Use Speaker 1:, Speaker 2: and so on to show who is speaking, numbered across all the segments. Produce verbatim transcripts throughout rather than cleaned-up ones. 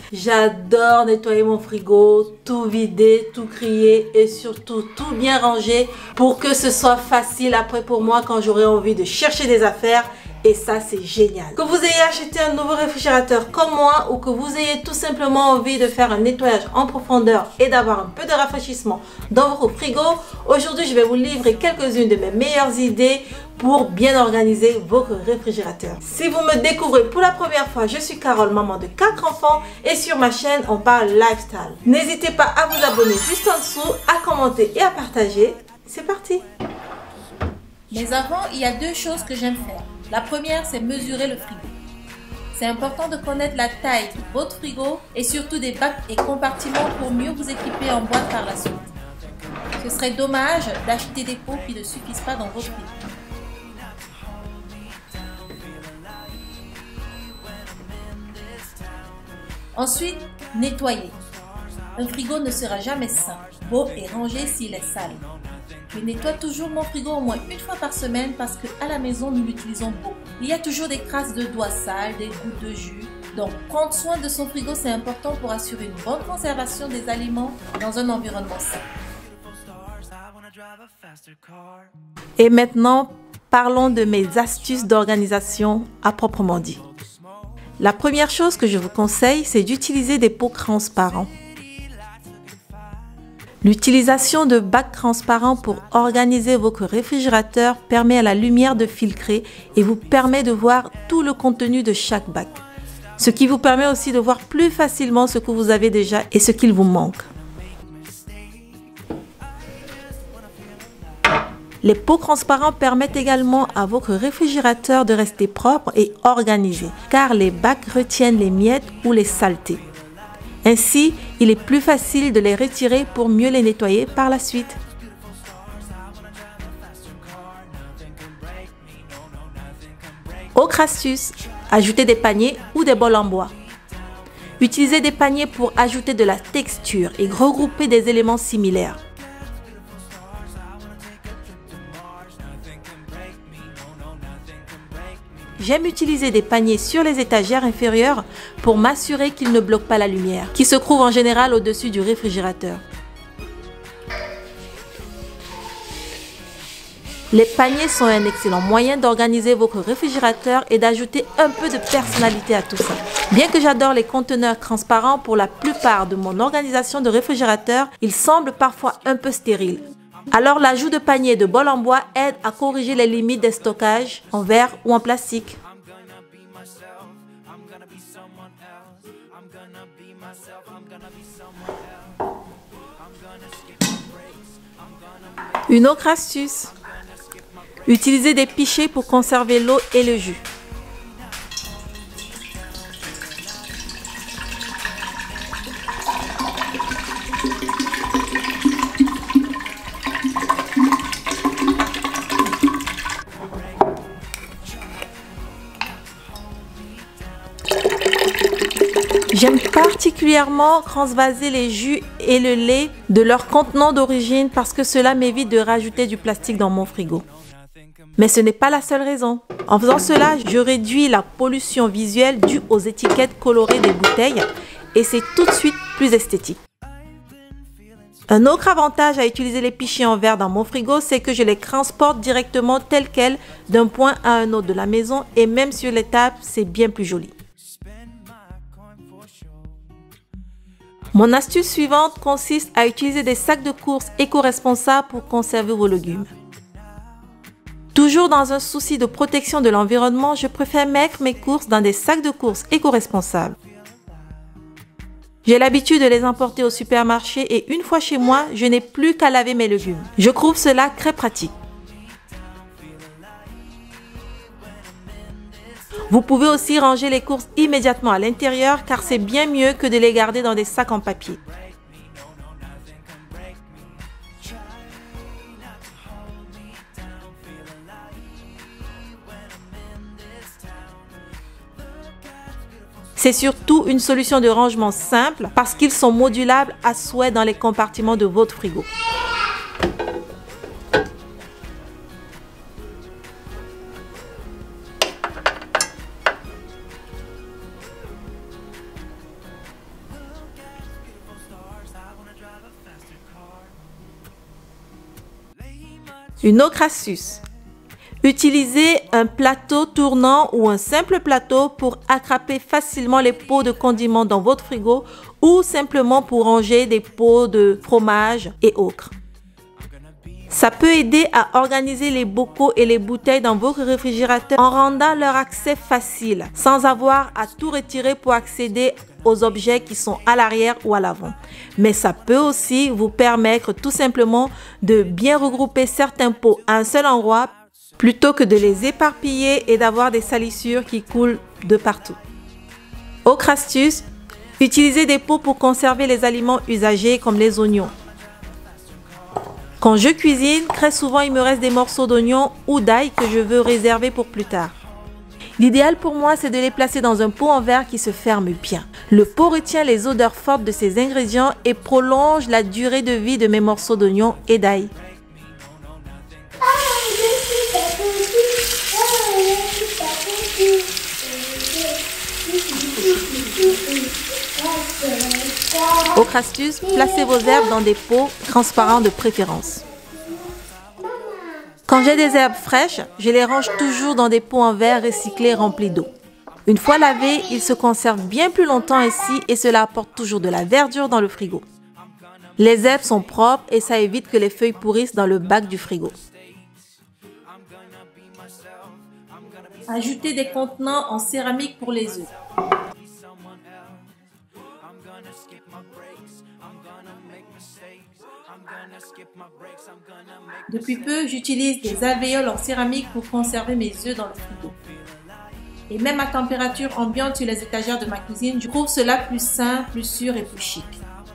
Speaker 1: J'adore nettoyer mon frigo, tout vider, tout trier et surtout tout bien ranger pour que ce soit facile après pour moi quand j'aurai envie de chercher des affaires. Et ça, c'est génial. Que vous ayez acheté un nouveau réfrigérateur comme moi ou que vous ayez tout simplement envie de faire un nettoyage en profondeur et d'avoir un peu de rafraîchissement dans votre frigo, aujourd'hui, je vais vous livrer quelques-unes de mes meilleures idées pour bien organiser votre réfrigérateur. Si vous me découvrez pour la première fois, je suis Carole, maman de quatre enfants et sur ma chaîne, on parle lifestyle. N'hésitez pas à vous abonner juste en dessous, à commenter et à partager. C'est parti!
Speaker 2: Mais avant, il y a deux choses que j'aime faire. La première, c'est mesurer le frigo. C'est important de connaître la taille de votre frigo et surtout des bacs et compartiments pour mieux vous équiper en boîte par la suite. Ce serait dommage d'acheter des pots qui ne suffisent pas dans votre frigo. Ensuite, nettoyer. Un frigo ne sera jamais sain, beau et rangé s'il est sale. Je nettoie toujours mon frigo au moins une fois par semaine parce qu'à la maison, nous l'utilisons beaucoup. Il y a toujours des traces de doigts sales, des gouttes de jus. Donc, prendre soin de son frigo, c'est important pour assurer une bonne conservation des aliments dans un environnement sain.
Speaker 1: Et maintenant, parlons de mes astuces d'organisation à proprement dit. La première chose que je vous conseille, c'est d'utiliser des pots transparents. L'utilisation de bacs transparents pour organiser votre réfrigérateur permet à la lumière de filtrer et vous permet de voir tout le contenu de chaque bac. Ce qui vous permet aussi de voir plus facilement ce que vous avez déjà et ce qu'il vous manque. Les pots transparents permettent également à votre réfrigérateur de rester propre et organisé, car les bacs retiennent les miettes ou les saletés. Ainsi, il est plus facile de les retirer pour mieux les nettoyer par la suite. Autre astuce, ajouter des paniers ou des bols en bois. Utilisez des paniers pour ajouter de la texture et regrouper des éléments similaires. J'aime utiliser des paniers sur les étagères inférieures pour m'assurer qu'ils ne bloquent pas la lumière, qui se trouve en général au-dessus du réfrigérateur. Les paniers sont un excellent moyen d'organiser votre réfrigérateur et d'ajouter un peu de personnalité à tout ça. Bien que j'adore les conteneurs transparents, pour la plupart de mon organisation de réfrigérateur, ils semblent parfois un peu stériles. Alors l'ajout de paniers de bols en bois aide à corriger les limites des stockages en verre ou en plastique. Une autre astuce, utilisez des pichets pour conserver l'eau et le jus. J'aime particulièrement transvaser les jus et le lait de leur contenant d'origine parce que cela m'évite de rajouter du plastique dans mon frigo. Mais ce n'est pas la seule raison. En faisant cela, je réduis la pollution visuelle due aux étiquettes colorées des bouteilles et c'est tout de suite plus esthétique. Un autre avantage à utiliser les pichets en verre dans mon frigo, c'est que je les transporte directement tels quels d'un point à un autre de la maison et même sur les tables, c'est bien plus joli. Mon astuce suivante consiste à utiliser des sacs de course éco-responsables pour conserver vos légumes. Toujours dans un souci de protection de l'environnement, je préfère mettre mes courses dans des sacs de course éco-responsables. J'ai l'habitude de les emporter au supermarché et une fois chez moi, je n'ai plus qu'à laver mes légumes. Je trouve cela très pratique. Vous pouvez aussi ranger les courses immédiatement à l'intérieur car c'est bien mieux que de les garder dans des sacs en papier. C'est surtout une solution de rangement simple parce qu'ils sont modulables à souhait dans les compartiments de votre frigo. Une autre astuce. Utilisez un plateau tournant ou un simple plateau pour attraper facilement les pots de condiments dans votre frigo ou simplement pour ranger des pots de fromage et autres. Ça peut aider à organiser les bocaux et les bouteilles dans votre réfrigérateur en rendant leur accès facile, sans avoir à tout retirer pour accéder aux objets qui sont à l'arrière ou à l'avant. Mais ça peut aussi vous permettre tout simplement de bien regrouper certains pots à un seul endroit plutôt que de les éparpiller et d'avoir des salissures qui coulent de partout. Autre astuce, utilisez des pots pour conserver les aliments usagés comme les oignons. Quand je cuisine, très souvent il me reste des morceaux d'oignons ou d'ail que je veux réserver pour plus tard. L'idéal pour moi, c'est de les placer dans un pot en verre qui se ferme bien. Le pot retient les odeurs fortes de ces ingrédients et prolonge la durée de vie de mes morceaux d'oignons et d'ail. Autre astuce, placez vos herbes dans des pots transparents de préférence. Quand j'ai des herbes fraîches, je les range toujours dans des pots en verre recyclés remplis d'eau. Une fois lavés, ils se conservent bien plus longtemps ainsi et cela apporte toujours de la verdure dans le frigo. Les herbes sont propres et ça évite que les feuilles pourrissent dans le bac du frigo.
Speaker 2: Ajoutez des contenants en céramique pour les œufs. Depuis peu, j'utilise des alvéoles en céramique pour conserver mes œufs dans le frigo. Et même à température ambiante sur les étagères de ma cuisine, je trouve cela plus sain, plus sûr et plus chic.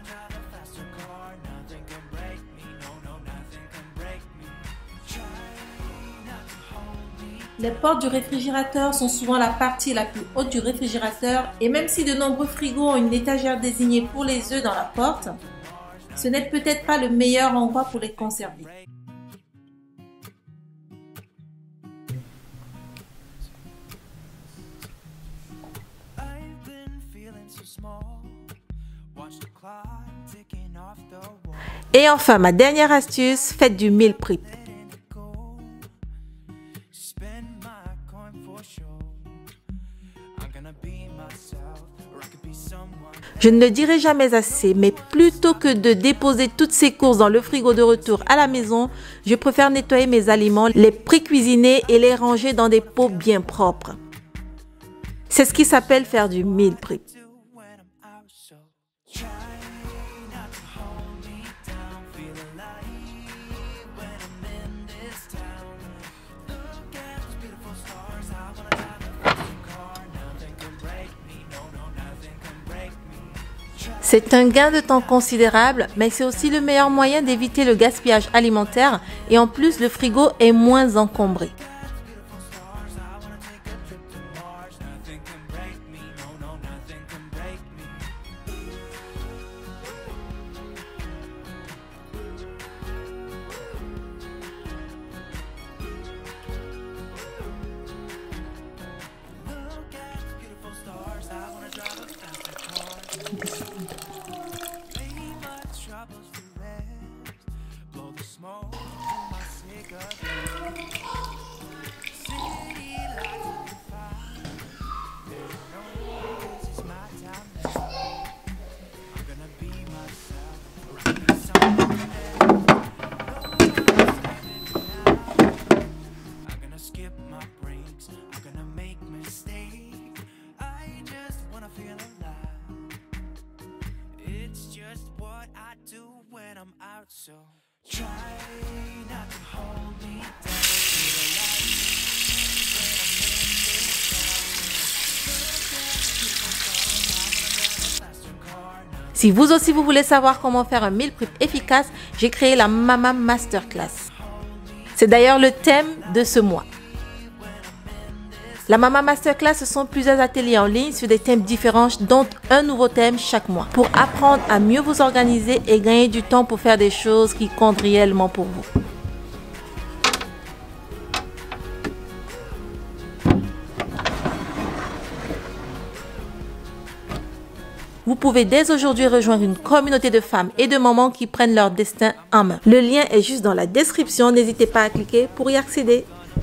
Speaker 2: Les portes du réfrigérateur sont souvent la partie la plus haute du réfrigérateur et même si de nombreux frigos ont une étagère désignée pour les œufs dans la porte, ce n'est peut-être pas le meilleur endroit pour les conserver.
Speaker 1: Et enfin, ma dernière astuce, faites du meal prep. Je ne le dirai jamais assez, mais plutôt que de déposer toutes ces courses dans le frigo de retour à la maison, je préfère nettoyer mes aliments, les pré-cuisiner et les ranger dans des pots bien propres. C'est ce qui s'appelle faire du meal prep. C'est un gain de temps considérable, mais c'est aussi le meilleur moyen d'éviter le gaspillage alimentaire et en plus le frigo est moins encombré.
Speaker 3: So try not to hold me down.
Speaker 1: Si vous aussi vous voulez savoir comment faire un meal prep efficace, j'ai créé la Mama Masterclass. C'est d'ailleurs le thème de ce mois. La Mama Masterclass, ce sont plusieurs ateliers en ligne sur des thèmes différents, dont un nouveau thème chaque mois, pour apprendre à mieux vous organiser et gagner du temps pour faire des choses qui comptent réellement pour vous. vous pouvez dès aujourd'hui rejoindre une communauté de femmes et de mamans qui prennent leur destin en main. Le lien est juste dans la description, n'hésitez pas à cliquer pour y accéder.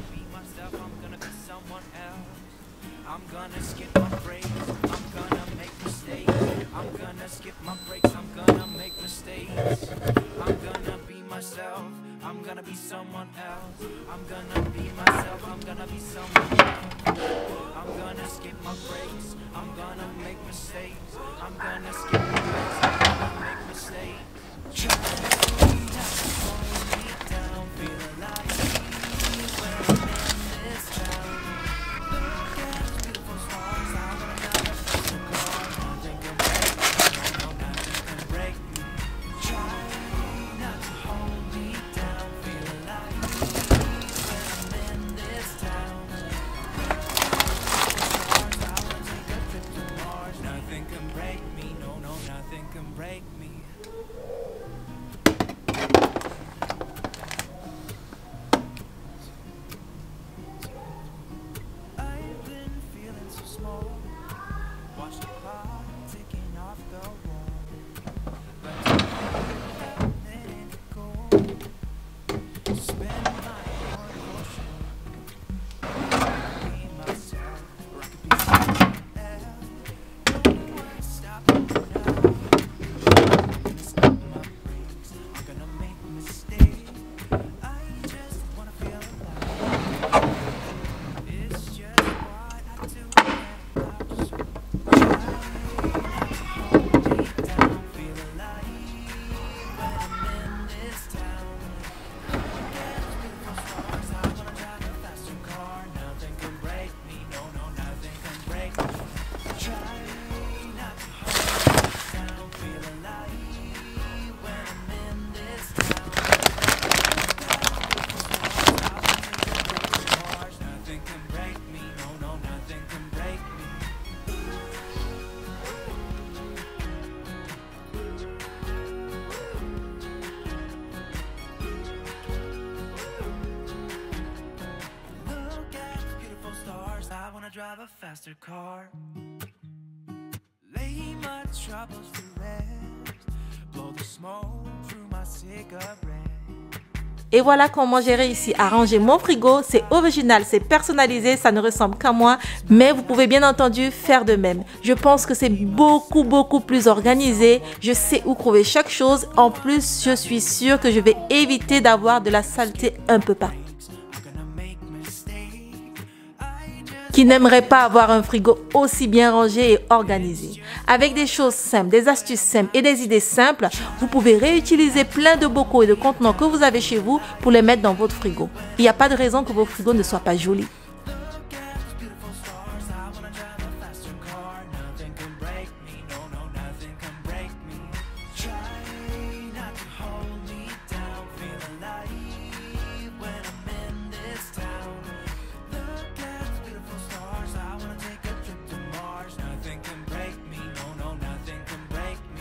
Speaker 3: I'm gonna be someone else. I'm gonna be myself. I'm gonna be someone else. I'm gonna skip my breaks. I'm gonna make mistakes. I'm gonna skip my breaks. I'm gonna make mistakes. Try not to hold me down. Feel alive when I'm in this town. Look at those beautiful stars. I wanna drive a faster car. Nothing can break me. No, no, nothing can break me. Try not to hold me down. Feel alive when I'm in this town. Stars, I wanna take a trip to Mars. Nothing can break me. No, no, nothing can break me. I've been feeling so small. Watch the clock ticking off the wall. But tonight I'm letting it go. Spend my heart ocean. Be myself, or I could be someone else. No one's stopping me now. I'm gonna stop my brakes. I'm gonna make mistakes. I just wanna feel alive. It's just what I do when I'm out. So try not to hold me down. Feel alive when I'm in this town. Look at those beautiful stars. I wanna drive a faster car. Nothing can break me. No, no, nothing can break me. Try not to hold me down. Feel alive when I'm in this town. Look at those beautiful stars. I wanna take a trip to Mars. Nothing can break me. No, no, nothing can break me. Look at those beautiful stars. I wanna drive a faster car. Lay my troubles to rest. Blow the smoke through my cigarette.
Speaker 1: Et voilà comment j'ai réussi à ranger mon frigo. C'est original, c'est personnalisé, ça ne ressemble qu'à moi, mais vous pouvez bien entendu faire de même. Je pense que c'est beaucoup beaucoup plus organisé. Je sais où trouver chaque chose. En plus, je suis sûre que je vais éviter d'avoir de la saleté un peu partout.
Speaker 3: I'm gonna make mistakes. I just
Speaker 1: Qui n'aimerait pas avoir un frigo aussi bien rangé et organisé. Avec des choses simples, des astuces simples et des idées simples, vous pouvez réutiliser plein de bocaux et de contenants que vous avez chez vous pour les mettre dans votre frigo. Il n'y a pas de raison que vos frigos ne soient pas jolis.
Speaker 3: look at those beautiful stars. I wanna drive a faster car. Nothing can break me. No, no, nothing can break me. Try not to hold me down. Feel alive when I'm in this town. Look at those beautiful stars. I wanna take a trip to Mars. Nothing can break me. No, no, nothing can break me.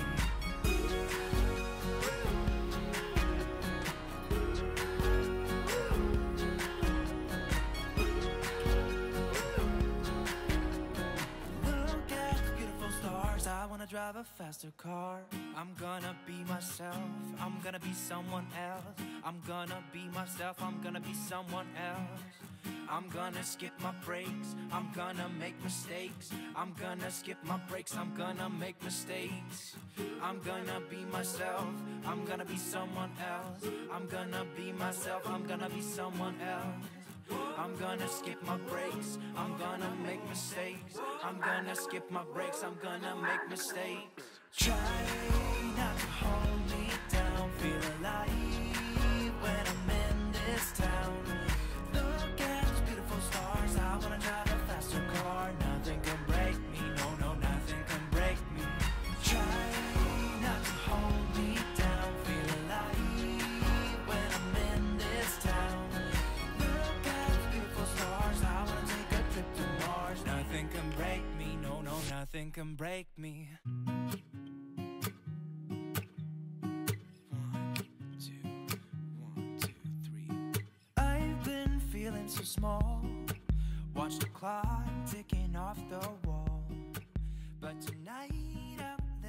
Speaker 3: Look at the beautiful stars. I wanna drive a faster car. I'm gonna be myself. I'm gonna be someone else. I'm gonna be myself. I'm gonna be someone else. I'm gonna skip my breaks. I'm gonna make mistakes. I'm gonna skip my breaks. I'm gonna make mistakes. I'm gonna be myself. I'm gonna be someone else. I'm gonna be myself. I'm gonna be someone else. I'm gonna skip my breaks. I'm gonna make mistakes. I'm gonna skip my breaks. I'm gonna make mistakes. Try not to hold me down. Feel alive when I'm in this town. Look at those beautiful stars. I wanna drive a faster car. Nothing can break me. No, no, nothing can break me. Try not to hold me down. Feel alive when I'm in this town. Look at those beautiful stars. I wanna take a trip to Mars. Nothing can break me. No, no, nothing can break me. One, two, one, two, three. I've been feeling so small. Watch the clock ticking off the wall. But tonight I'm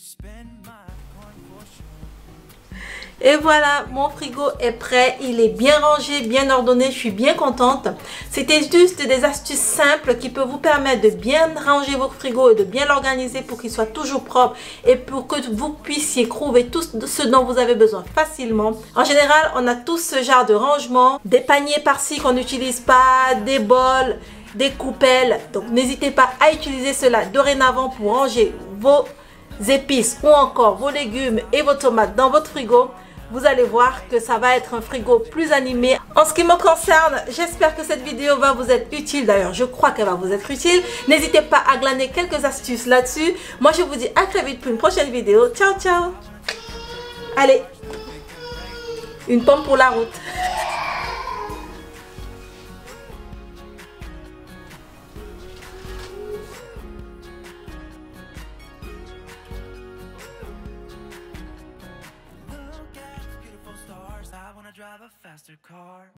Speaker 1: Et voilà, mon frigo est prêt, il est bien rangé, bien ordonné, je suis bien contente. C'était juste des astuces simples qui peuvent vous permettre de bien ranger votre frigo et de bien l'organiser pour qu'il soit toujours propre et pour que vous puissiez trouver tout ce dont vous avez besoin facilement. En général, on a tous ce genre de rangement, des paniers par-ci qu'on n'utilise pas, des bols, des coupelles. Donc n'hésitez pas à utiliser cela dorénavant pour ranger vos épices ou encore vos légumes et vos tomates dans votre frigo. Vous allez voir que ça va être un frigo plus animé. En ce qui me concerne, j'espère que cette vidéo va vous être utile. D'ailleurs, je crois qu'elle va vous être utile. N'hésitez pas à glaner quelques astuces là-dessus. Moi, je vous dis à très vite pour une prochaine vidéo. Ciao, ciao. Allez, une pomme pour la route.
Speaker 3: Drive a faster car.